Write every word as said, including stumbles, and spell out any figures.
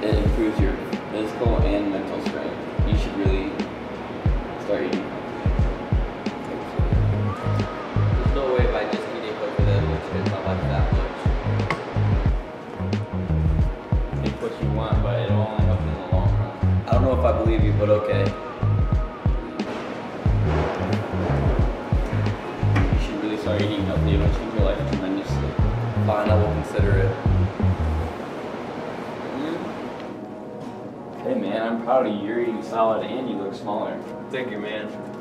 It improves your physical and mental strength. You should really start eating. There's no way by just eating healthy that it looks good my life that much. Think what you want, but it'll only help you in the long run. I don't know if I believe you, but okay. You should really start eating healthy. It'll change your life tremendously. Fine, I will consider it. Hey man, I'm proud of you. You're eating solid and you look smaller. Thank you, man.